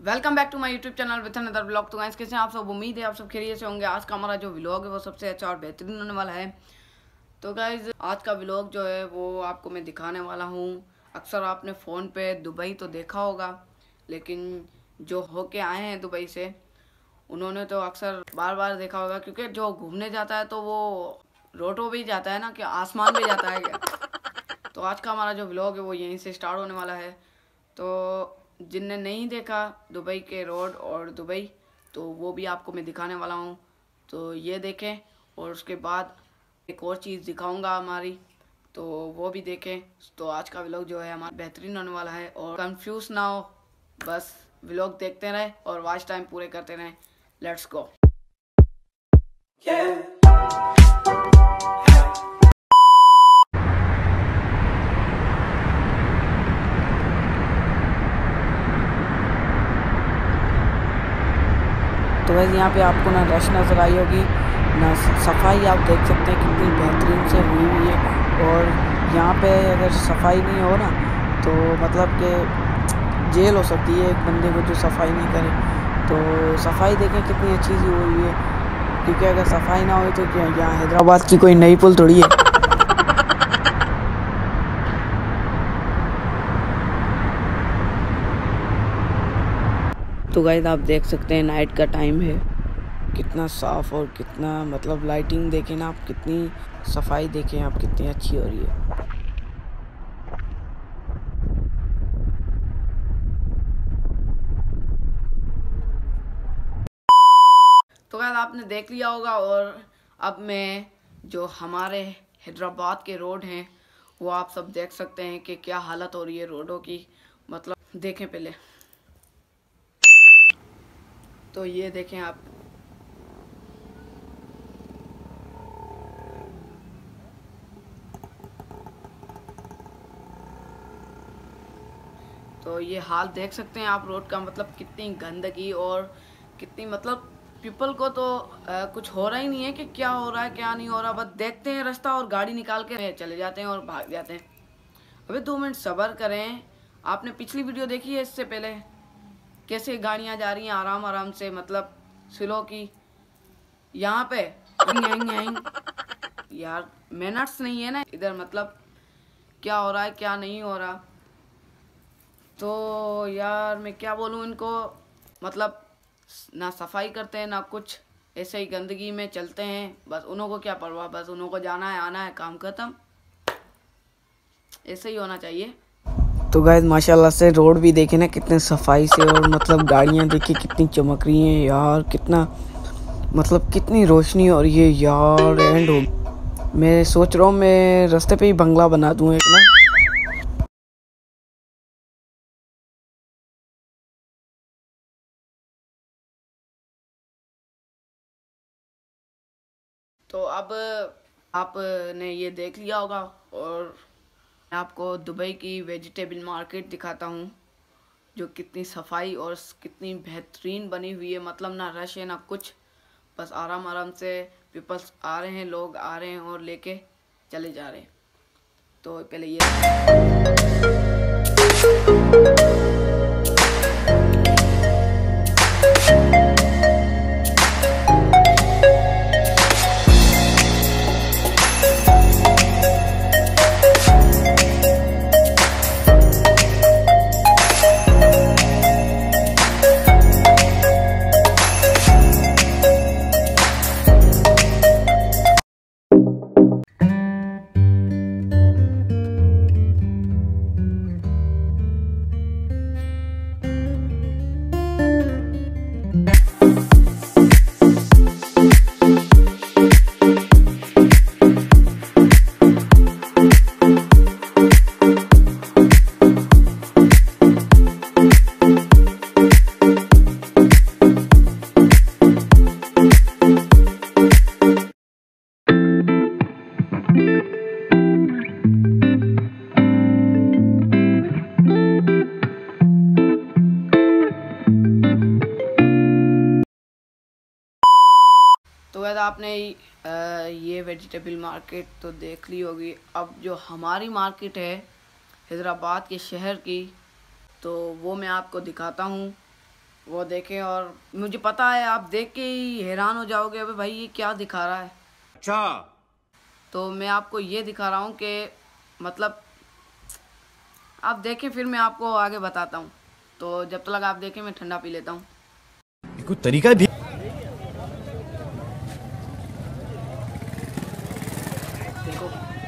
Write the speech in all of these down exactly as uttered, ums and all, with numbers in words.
Welcome back to my YouTube channel with another blog. तो guys कैसे हैं आप सब? उम्मीद है आप सब खैरियत से होंगे। आज का हमारा जो व्लॉग है वो सबसे अच्छा और बेहतरीन होने वाला है। तो गाइस आज का व्लॉग जो है वो आपको मैं दिखाने वाला हूँ। अक्सर आपने फ़ोन पे दुबई तो देखा होगा, लेकिन जो होके आए हैं दुबई से उन्होंने तो अक्सर बार बार देखा होगा, क्योंकि जो घूमने जाता है तो वो रोडों पे ही जाता है ना, कि आसमान पे जाता है क्या। तो आज का हमारा जो व्लॉग है वो यहीं से स्टार्ट होने वाला है। तो जिनने नहीं देखा दुबई के रोड और दुबई, तो वो भी आपको मैं दिखाने वाला हूँ, तो ये देखें। और उसके बाद एक और चीज़ दिखाऊंगा हमारी, तो वो भी देखें। तो आज का व्लॉग जो है हमारा बेहतरीन होने वाला है। और कंफ्यूज ना हो, बस व्लॉग देखते रहें और वॉच टाइम पूरे करते रहें। Let's go. तो वैसे यहाँ पे आपको ना रश नज़र आई होगी ना, सफाई आप देख सकते हैं कितनी बेहतरीन से हुई हुई है। और यहाँ पे अगर सफाई नहीं हो ना तो मतलब कि जेल हो सकती है एक बंदे को जो सफाई नहीं करे। तो सफाई देखें कितनी अच्छी सी हुई हुई है, क्योंकि अगर सफाई ना हो तो क्या यहाँ हैदराबाद की कोई नई पुल थोड़ी है। तो गाइस आप देख सकते हैं नाइट का टाइम है, कितना साफ़ और कितना मतलब लाइटिंग देखें ना आप, कितनी सफाई देखें आप, कितनी अच्छी हो रही है। तो गाइस आपने देख लिया होगा। और अब मैं जो हमारे हैदराबाद के रोड हैं वो आप सब देख सकते हैं कि क्या हालत हो रही है रोडों की। मतलब देखें पहले, तो ये देखें आप, तो ये हाल देख सकते हैं आप रोड का। मतलब कितनी गंदगी और कितनी मतलब पीपल को तो आ, कुछ हो रहा ही नहीं है कि क्या हो रहा है क्या नहीं हो रहा। बस देखते हैं रास्ता और गाड़ी निकाल के चले जाते हैं और भाग जाते हैं। अबे दो मिनट सब्र करें। आपने पिछली वीडियो देखी है इससे पहले कैसे गाड़ियां जा रही हैं आराम आराम से, मतलब स्लो की। यहाँ पे आएंगे आएंगे आएंगे यार, मैनर्स नहीं है ना इधर। मतलब क्या हो रहा है क्या नहीं हो रहा। तो यार मैं क्या बोलूँ इनको, मतलब ना सफाई करते हैं ना कुछ, ऐसे ही गंदगी में चलते हैं। बस उन्हों को क्या परवाह, बस उन्हों को जाना है आना है, काम खत्म। ऐसे ही होना चाहिए। तो गाइस माशाल्लाह से रोड भी देखे ना कितने सफाई से, और मतलब गाड़ियाँ देखिए कितनी चमक रही हैं यार, कितना मतलब कितनी रोशनी हो रही है यार। एंड हो मैं सोच रहा हूँ मैं रास्ते पे ही बंगला बना दूँ एक ना। तो अब आपने ये देख लिया होगा, और मैं आपको दुबई की वेजिटेबल मार्केट दिखाता हूँ जो कितनी सफाई और कितनी बेहतरीन बनी हुई है। मतलब ना रश है ना कुछ, बस आराम आराम से पीपल्स आ रहे हैं, लोग आ रहे हैं और लेके चले जा रहे हैं। तो पहले ये तो वैसे आपने ये वेजिटेबल मार्केट तो देख ली होगी। अब जो हमारी मार्केट है हैदराबाद के शहर की, तो वो मैं आपको दिखाता हूँ। वो देखें। और मुझे पता है आप देख के ही हैरान हो जाओगे, अबे भाई ये क्या दिखा रहा है। अच्छा, तो मैं आपको ये दिखा रहा हूँ कि मतलब आप देखें, फिर मैं आपको आगे बताता हूँ। तो जब तक आप देखें मैं ठंडा पी लेता हूँ। कोई तरीका भी। देखो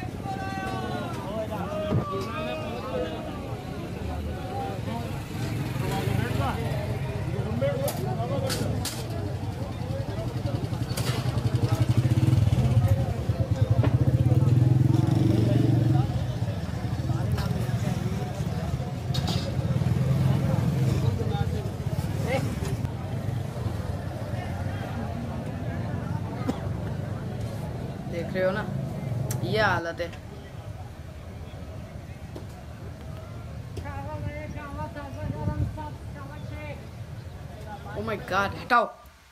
देख रहे हो ना, ये हालत है। ओ माय गॉड, हटाओ।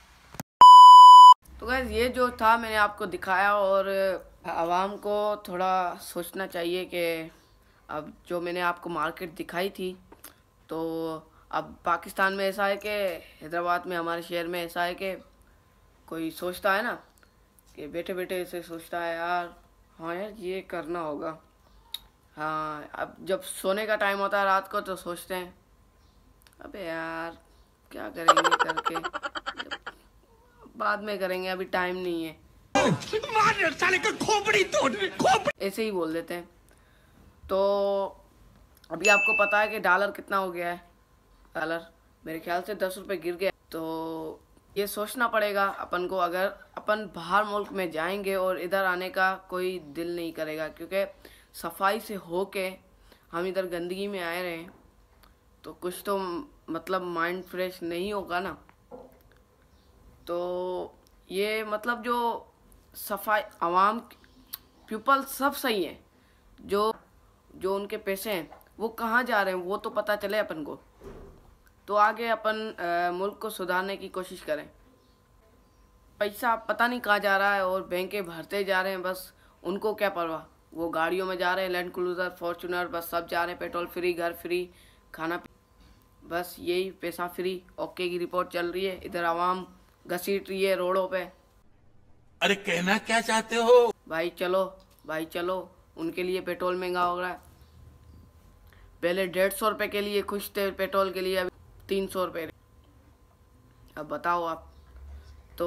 तो गाइस ये जो था मैंने आपको दिखाया, और आवाम को थोड़ा सोचना चाहिए कि अब जो मैंने आपको मार्केट दिखाई थी, तो अब पाकिस्तान में ऐसा है कि हैदराबाद में, हमारे शहर में ऐसा है कि कोई सोचता है ना कि बैठे बैठे ऐसे सोचता है यार, हाँ यार ये करना होगा। हाँ, अब जब सोने का टाइम होता है रात को तो सोचते हैं अबे यार क्या करेंगे करके, बाद में करेंगे, अभी टाइम नहीं है, साले का खोपड़ी तोड़ खोपड़ी। ऐसे ही बोल देते हैं। तो अभी आपको पता है कि डॉलर कितना हो गया है। डॉलर मेरे ख्याल से दस रुपये गिर गया। तो ये सोचना पड़ेगा अपन को, अगर अपन बाहर मुल्क में जाएंगे और इधर आने का कोई दिल नहीं करेगा, क्योंकि सफाई से हो के हम इधर गंदगी में आए रहे, तो कुछ तो मतलब माइंड फ्रेश नहीं होगा ना। तो ये मतलब जो सफाई, आवाम, पीपल सब सही है, जो जो उनके पैसे हैं वो कहाँ जा रहे हैं वो तो पता चले अपन को, तो आगे अपन आ, मुल्क को सुधारने की कोशिश करें। पैसा पता नहीं कहाँ जा रहा है और बैंकें भरते जा रहे हैं, बस उनको क्या परवाह। वो गाड़ियों में जा रहे हैं, लैंड क्रूजर, फॉर्चूनर, बस सब जा रहे हैं, पेट्रोल फ्री, घर फ्री, खाना, बस यही पैसा फ्री, ओके की रिपोर्ट चल रही है। इधर आवाम घसीट रही है रोडों पे। अरे कहना क्या चाहते हो भाई चलो, भाई चलो, उनके लिए पेट्रोल महंगा हो रहा है। पहले डेढ़ सौ रुपये के लिए खुश थे पेट्रोल के लिए, अभी तीन सौ रुपये। अब बताओ आप। तो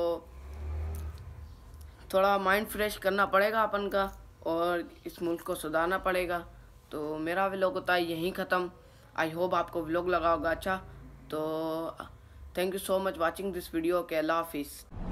थोड़ा माइंड फ्रेश करना पड़ेगा अपन का और इस मुल्क को सुधारना पड़ेगा। तो मेरा व्लॉग होता है यहीं ख़त्म। आई होप आपको व्लॉग लगा होगा अच्छा। तो thank you so much watching this video के। अल्लाह हाफिज़।